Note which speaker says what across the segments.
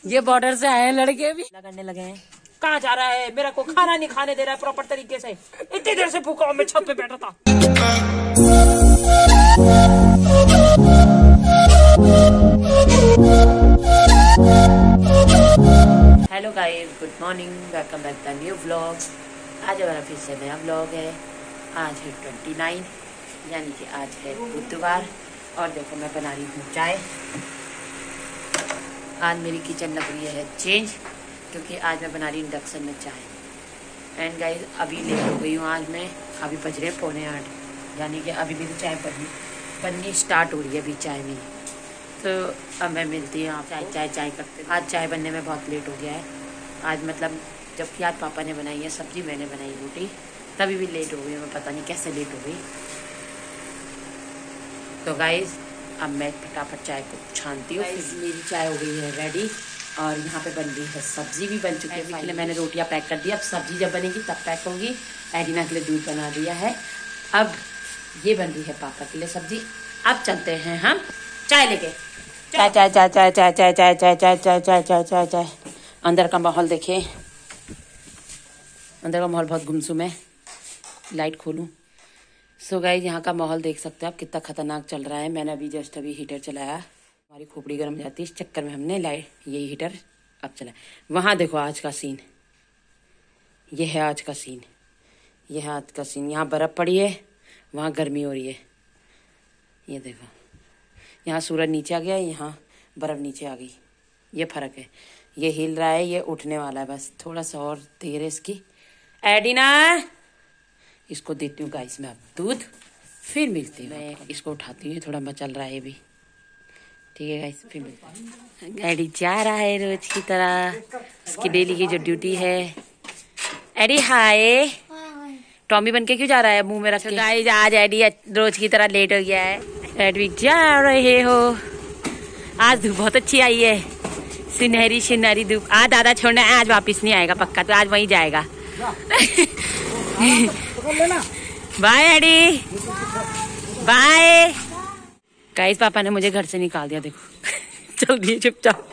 Speaker 1: ये बॉर्डर से आए हैं लड़के भी करने लगे हैं। कहाँ जा रहा है? मेरा को खाना नहीं खाने दे रहा है प्रॉपर तरीके से। इतनी देर से भूखा हूँ, मैं छत पे बैठा था। Hello guys, good morning, welcome back to new vlog. आज हमारा फिर से नया व्लॉग है। आज है 29, यानी कि आज है बुधवार। और देखो मैं बना रही हूँ चाय। आज मेरी किचन लग रही है चेंज, क्योंकि आज मैं बना रही हूँ इंडक्शन में चाय। एंड गाइस अभी लेट हो गई हूँ आज मैं। अभी बज रहे 7:45, यानी कि अभी मेरी चाय बननी स्टार्ट हो रही है अभी चाय मेरी। तो अब मैं मिलती हूँ आप चाय करते। आज चाय बनने में बहुत लेट हो गया है। आज मतलब जबकि आज पापा ने बनाई है सब्जी, मैंने बनाई रोटी, तभी भी लेट हो गई। मैं पता नहीं कैसे लेट हो गई। तो गाइस अब मैं फटाफट चाय को छानती हूँ। मेरी चाय हो गई है रेडी और यहाँ पे बन रही है सब्जी भी बन चुकी है। पहले मैंने रोटियाँ पैक कर दी, अब सब्जी जब बनेगी तब पैक होगी। एडिना के लिए दूध बना दिया है। अब ये बन रही है पापा के लिए सब्जी। अब चलते हैं हम चाय लेके। चाय चाय चाय चाय चाय चाय चाय चाय चाय चाय चाय चाय चाय चाय। अंदर का माहौल देखिए, अंदर का माहौल बहुत गुमसुम है। लाइट खोलूं। सो गाइस यहाँ का माहौल देख सकते हो आप कितना खतरनाक चल रहा है। मैंने अभी जस्ट हीटर चलाया, हमारी खोपड़ी गर्म जाती है, इस चक्कर में हमने यही हीटर अब चलाया। वहाँ देखो आज का सीन, ये है आज का सीन, ये है आज का सीन। यहाँ बर्फ़ पड़ी है, वहाँ गर्मी हो रही है। ये देखो यहाँ सूरज नीचे आ गया, यहाँ बर्फ़ नीचे आ गई। ये फ़र्क है, ये हिल रहा है, ये उठने वाला है। बस थोड़ा सा और देर है इसकी। एडिना इसको देती हूँ गाइस मैं अब दूध, फिर मिलती हूँ। मैं इसको उठाती हूँ, थोड़ा मचल रहा है भी। ठीक है गाइस, फिर मिलती हूँ। एडी जा रहा है रोज की तरह, उसकी डेली की जो ड्यूटी है। एडी हाय, टॉमी बन के क्यों जा रहा है मुंह में रख के? गाइस आज एडी रोज की तरह लेट हो गया है। एडी जा रहे हो, आज धूप बहुत अच्छी आई है, सुनहरी सुनहरी धूप। आज दादा छोड़ना है, आज वापिस नहीं आएगा पक्का, तो आज वहीं जाएगा। Bye AD, bye. गाइस पापा ने मुझे घर से निकाल दिया, देखो चल दिए चुपचाप।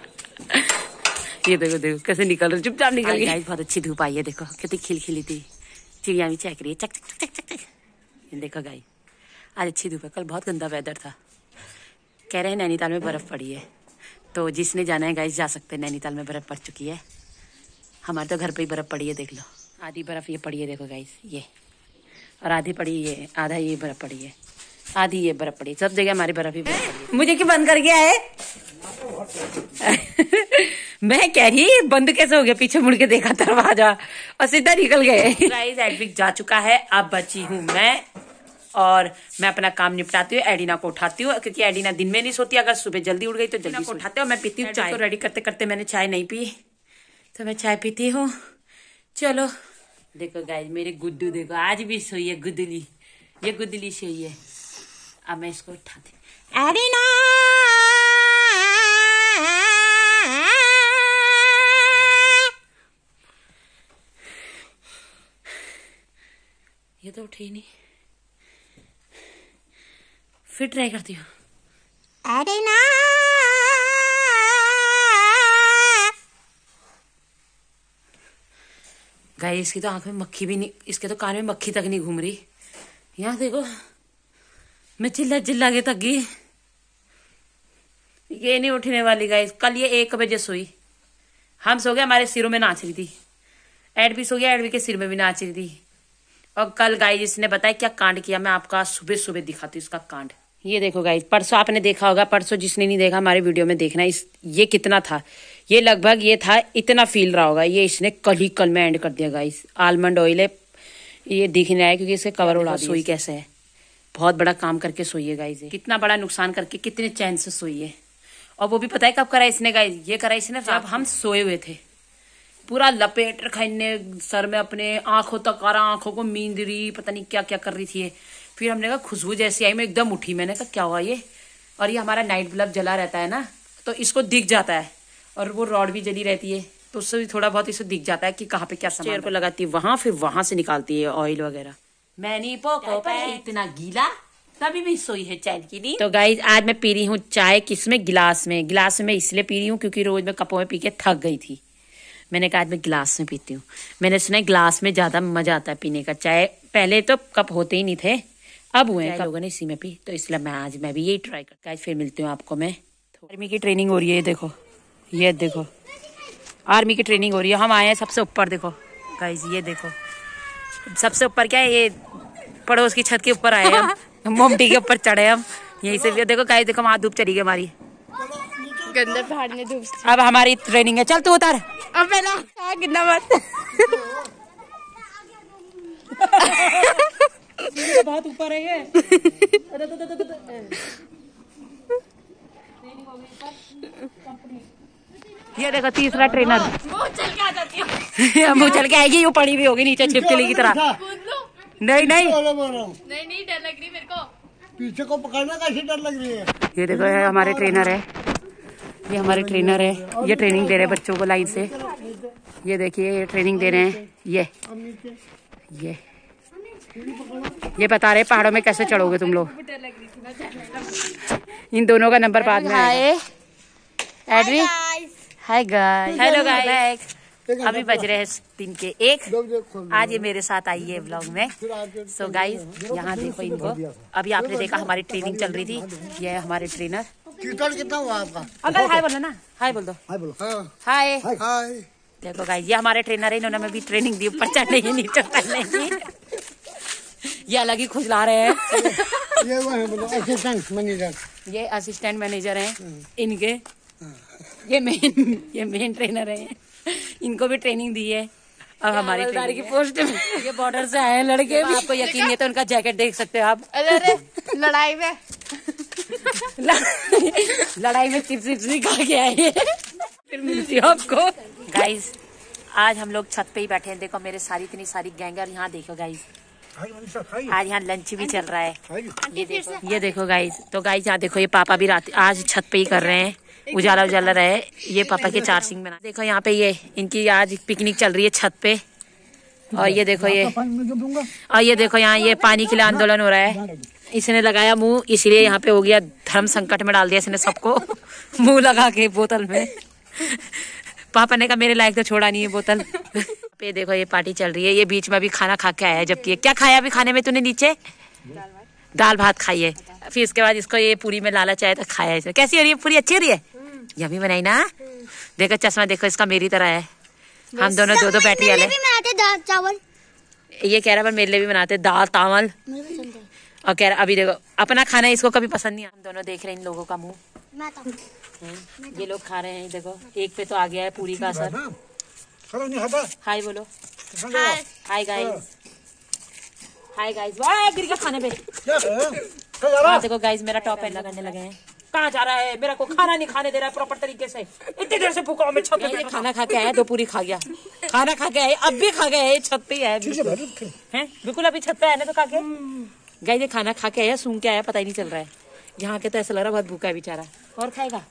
Speaker 1: ये देखो देखो कैसे निकल रहे, चुपचाप निकल गए। गाइस बहुत अच्छी धूप आई है, देखो कितनी खिलखिली थी। चिड़िया भी चहक रही है, चक चक चक चक चक। ये देखो गाइस आज अच्छी धूप है। कल बहुत गंदा वेदर था। कह रहे हैं नैनीताल में बर्फ पड़ी है, तो जिसने जाना है गाइस जा सकते हैं। नैनीताल में बर्फ पड़ चुकी है, हमारे तो घर पे ही बर्फ पड़ी है। देख लो आधी बर्फ ये पड़ी है, देखो गाइस ये, और आधी पड़ी ये, आधा ये बर्फ पड़ी है, आधी ये बर्फ पड़ी है। सब जगह हमारी बर्फ ही बर्फ पड़ी है। मुझे क्यों बंद कर गया है? मैं कह रही बंद कैसे हो गया? पीछे मुड़ के देखा दरवाजा और सीधा निकल गए। गाइस एडविक जा चुका है, अब बची हूँ मैं, और मैं अपना काम निपटाती हूँ। एडिना को उठाती हूँ, क्योंकि एडिना दिन में नहीं सोती। अगर सुबह जल्दी उठ गई तो जल्दी को उठाते हो। मैं पीती हूँ चाय। तो रेडी करते करते मैंने चाय नहीं पी, तो मैं चाय पीती हूँ। चलो देखो गाइस मेरे गुड्डू देखो, आज भी सोई है गुदली, ये गुदली सोई है। अब मैं इसको उठाती हूँ। एडिना ये तो उठी नहीं, फिर ट्राई करती हूँ। एडिना गाइस इसकी तो आंख में मक्खी भी नहीं, इसके तो कान में मक्खी तक नहीं घूम रही। यहाँ देखो मैं चिल्ला चिल्ला के थक गई, ये नहीं उठने वाली गाइस। कल ये 1 बजे सोई, हम सो गए, हमारे सिरों में नाच रही थी। एड भी सो गया, एड भी के सिर में भी नाच रही थी। और कल गाइस इसने बताया क्या कांड किया, मैं आपका सुबह सुबह दिखाती हूँ इसका कांड। ये देखो गाइस, परसों आपने देखा होगा, परसों जिसने नहीं देखा हमारे वीडियो में देखना। ये कितना था, ये लगभग ये था, इतना फील रहा होगा। ये इसने कल में एंड कर दिया गाइस। आलमंड ऑयल है, ये दिख नहीं रहा है क्योंकि इसके कवर उड़ा दिया। सोई कैसे है, बहुत बड़ा काम करके सोई है गाइस। कितना बड़ा नुकसान करके कितने चैन से सोई है। और वो भी पता है कब करा इसने गाइस? ये करा इसने जब हम सोए हुए थे, पूरा लपेट रखा इनने सर में अपने, आंखों तक आ रहा, आंखों को मींद रही, पता नहीं क्या क्या कर रही थी। फिर हमने कहा खुशबू जैसी आई, मैं एकदम उठी, मैंने कहा क्या हुआ ये? और ये हमारा नाइट बल्ब जला रहता है ना, तो इसको दिख जाता है, और वो रॉड भी जली रहती है, तो उससे भी थोड़ा बहुत इसे दिख जाता है कि कहाँ पे क्या सामान। चेयर को लगाती है वहां, फिर वहां से निकालती है ऑयल वगैरह। मैंने पोको पे इतना गीला तभी भी सोई है चैन की नींद। तो गाइज आज मैं पी रही हूँ चाय, किसमें, गिलास में। गिलास में मैं इसलिए पी रही हूँ क्योंकि रोज मैं कपों में पी के थक गई थी। मैंने कहा आज मैं गिलास में पीती हूँ। मैंने सुना है गिलास में ज्यादा मजा आता है पीने का चाय। पहले तो कप होते ही नहीं थे, अब हुए हैं लोगों ने इसी में पी, तो इसलिए मैं भी यही ट्राई करता। फिर मिलती हूँ आपको मैं। आर्मी की ट्रेनिंग हो रही है, ये देखो आर्मी की ट्रेनिंग हो रही है। हम आए हैं सबसे ऊपर, देखो गाइस ये देखो सबसे ऊपर क्या है, ये पड़ोस की छत के ऊपर आए हम। मोमटी के ऊपर चढ़े हम यहीं से। देखो गाइस देखो वहां धूप चली गई हमारी,
Speaker 2: गंदे पहाड़ में धूप।
Speaker 1: अब हमारी ट्रेनिंग है, चल तू उतार।
Speaker 2: अब पहला गिरना मत।
Speaker 1: बहुत ऊपर है ये। ये देखो तीसरा ट्रेनर।
Speaker 2: मुँह चल के आ जाती है।
Speaker 1: मुँह चल के आएगी, वो पड़ी भी होगी नीचे छिपकली की तरह। नहीं
Speaker 2: नहीं डर लग रही मेरे को।
Speaker 3: पीछे को पकड़ना कैसे डर लग रही है।
Speaker 1: ये देखो ये हमारे ट्रेनर है, ये हमारे ट्रेनर है। ये ट्रेनिंग दे रहे हैं बच्चों को लाइन से। ये देखिए ये ट्रेनिंग दे रहे हैं। ये बता रहे पहाड़ों में कैसे चढ़ोगे तुम लोग। इन दोनों का नंबर बाद में आएगा। Hi guys, hello guys. अभी बज रहे हैं दिन के 1। आज ये मेरे साथ आई है व्लॉग में। सो गाइस यहाँ देखो इनको। अभी आपने देखा हमारी ट्रेनिंग चल रही थी। ये है हमारे ट्रेनर।
Speaker 3: कितना हुआ आपका?
Speaker 1: अंकल हाय बोलो ना, हाय बोल दो।
Speaker 3: हाय बोलो।
Speaker 1: हाय
Speaker 3: हाय।
Speaker 1: देखो गाइस ये हमारे ट्रेनर है, इन्होंने हमें भी ट्रेनिंग दी ऊपर चढ़ने की, नीचे उतरने की। ये अलग ही खुजला रहे हैं।
Speaker 3: ये वो है बोलो असिस्टेंट मैनेजर।
Speaker 1: ये असिस्टेंट मैनेजर हैं इनके। ये मेन ट्रेनर है। इनको भी ट्रेनिंग दी है। अब हमारी ट्रेनिंग की पोस्ट में ये बॉर्डर से आए हैं लड़के। आपको यकीन नहीं तो उनका जैकेट देख सकते हो आप।
Speaker 2: अरे लड़ाई में
Speaker 1: लड़ाई में चिप्स नहीं खा के आए हैं। फिर मिलती हूँ आपको। गाइस आज हम लोग छत पे ही बैठे हैं। देखो मेरे सारी इतनी सारी गैंग और यहाँ देखो गाइस आज यहाँ लंच भी चल रहा है। ये देखो गाइस। तो गाइस यहाँ देखो ये पापा भी रात आज छत पे ही कर रहे हैं, उजाला रहे। ये पापा के चार्जिंग बना। देखो यहाँ पे ये इनकी आज पिकनिक चल रही है छत पे। और ये देखो ये देखो यहाँ ये पानी के लिए आंदोलन हो रहा है। इसने लगाया मुंह, इसलिए यहाँ पे हो गया धर्म संकट में डाल दिया इसने सबको। मुंह लगा के बोतल में। पापा ने कहा मेरे लायक तो छोड़ा नहीं है बोतल। पे देखो ये पार्टी चल रही है। ये बीच में अभी खाना खा के आया है, जबकि क्या खाया अभी खाने में तूने नीचे? दाल भात खाई है। फिर इसके बाद इसको ये पूरी में लालच आया तो खाया है। कैसी हो रही है पूरी? अच्छी हो रही है? यम्मी बनाई ना। देखो चश्मा देखो इसका मेरी तरह है। हम दोनों दो बैटरी वाले।
Speaker 2: दाल चावल
Speaker 1: ये कह रहा है मेरे लिए भी बनाते दाल चावल। और कह रहा अभी देखो अपना खाना इसको कभी पसंद नहीं। हम दोनों देख रहे हैं इन लोगों का मुंह। ये लोग खा रहे हैं। देखो एक पे तो आ गया है पूरी का असर। हाय बोलो। Hi guys. Hi guys. वाह गिर गया खाने पे। देखो गाइस मेरा टॉप पहनना करने लगे हैं। कहाँ जा रहा है? मेरा को खाना नहीं खाने दे रहा है प्रॉपर तरीके से। इतनी देर से भूखा मैं छत पे खाना खा के आया, 2 पूरी खा गया। खाना खा के आए, अब भी खा गया है, छत पे ही है बिल्कुल। अभी छत पे आया ना तो खा के गाइस ये खाना खा के आया, सूंघ के आया, पता ही नहीं चल रहा है। यहाँ के तो ऐसा लग रहा है बहुत भूखा है बेचारा। और खाएगा?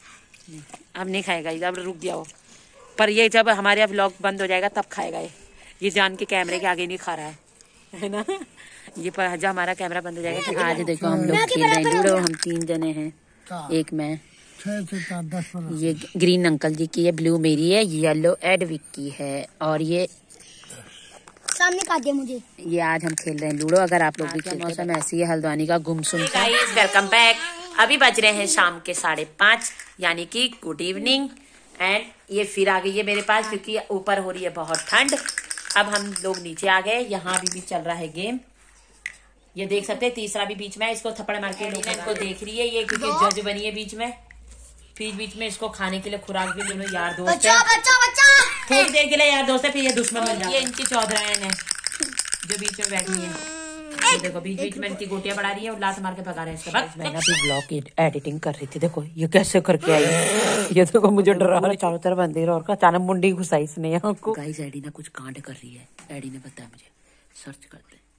Speaker 1: अब नहीं खाएगा, अब रुक गया वो। पर ये जब हमारे यहाँ व्लॉग बंद हो जाएगा तब खाएगा ये जान के कैमरे के आगे नहीं खा रहा है ना। ये पर जब हमारा कैमरा बंद हो जाएगा तो आज देखो हम लोग खेल रहे हैं लूडो। हम 3 जने हैं, एक मैं,
Speaker 3: 6 से 10
Speaker 1: ये ग्रीन अंकल जी की है, ब्लू मेरी है, येलो एडविक की है और ये
Speaker 2: सामने काट दिया मुझे।
Speaker 1: ये आज हम खेल रहे हैं लूडो। अगर आप लोग भी खेलते हैं मौसम ऐसी है हल्द्वानी का गुमसुम। Welcome back. अभी बज रहे हैं शाम के 5:30 यानी कि गुड इवनिंग। एंड ये फिर आ गई है मेरे पास क्योंकि ऊपर हो रही है बहुत ठंड। अब हम लोग नीचे आ गए। यहाँ भी चल रहा है गेम, ये देख सकते हैं। तीसरा भी बीच में इसको थप्पड़ मार के इनको देख रही है ये, क्योंकि जज बनी है बीच में। फिर बीच में इसको खाने के लिए खुराक भी दोनों यार दोस्त है। थोड़ी देर के लिए यार दोस्त है, फिर ये दुश्मन बन जाए। ये इनकी चौधरायन है जो बीच में बैठी है। ये देखो बीच में इनकी गोटियां बढ़ा रही है और लात मार के भगा रहे हैं इसके। मैंने अभी ब्लॉग की एडिटिंग कर रही थी। देखो ये कैसे करके आई है। ये देखो मुझे डरा रहा है, चारों तरफ अंधेरा और अचानक मुंडी घुसाई इसने यहाँ को। गाइस एडी ना कुछ कांड कर रही है। एडी ने बताया मुझे, सर्च करते हैं।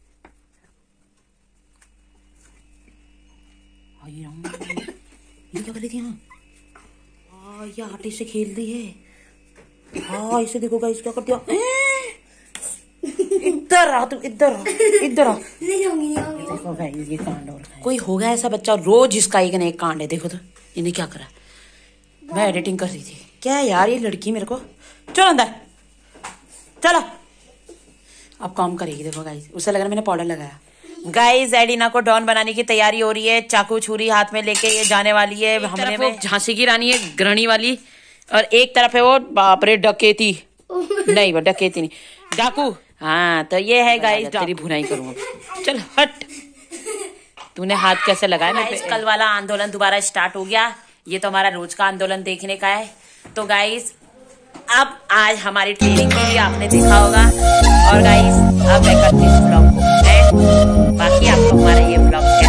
Speaker 1: ये क्या कर रही थी यहाँ? ये आटे से खेल रही है। हाँ इसे देखो गाइस क्या कर दिया। इधर आ तू, इधर आ, इधर आ। देखो गाइस ये कांड हो रहा है। कोई होगा ऐसा बच्चा रोज इसका एक न एक कांड है। देखो तो इन्हें क्या करा। मैं एडिटिंग कर रही थी। क्या है यार ये लड़की मेरे को। चलो अंदर चलो। अब काम करेगी। देखो गाइस उसे लग रहा है मैंने पाउडर लगाया। गाइस एडिना को डॉन बनाने की तैयारी हो रही है। चाकू छुरी हाथ में लेके ये जाने वाली है हमने में। झांसी की रानी है गृहिणी वाली और एक तरफ है वो बाप रे डकैती। नहीं वो डकैती नहीं डाकू। हाँ तो ये है गाइस तेरी भुनाई करूंगा। चल हट। तूने हाथ कैसे लगाया। गाइस कल वाला आंदोलन दोबारा स्टार्ट हो गया। ये तो हमारा रोज का आंदोलन देखने का है। तो गाइस अब आज हमारी ट्रेनिंग के लिए आपने देखा होगा। और गाइस अब मैं करती हूँ ब्लॉग को। बाकी आपको हमारा ये ब्लॉग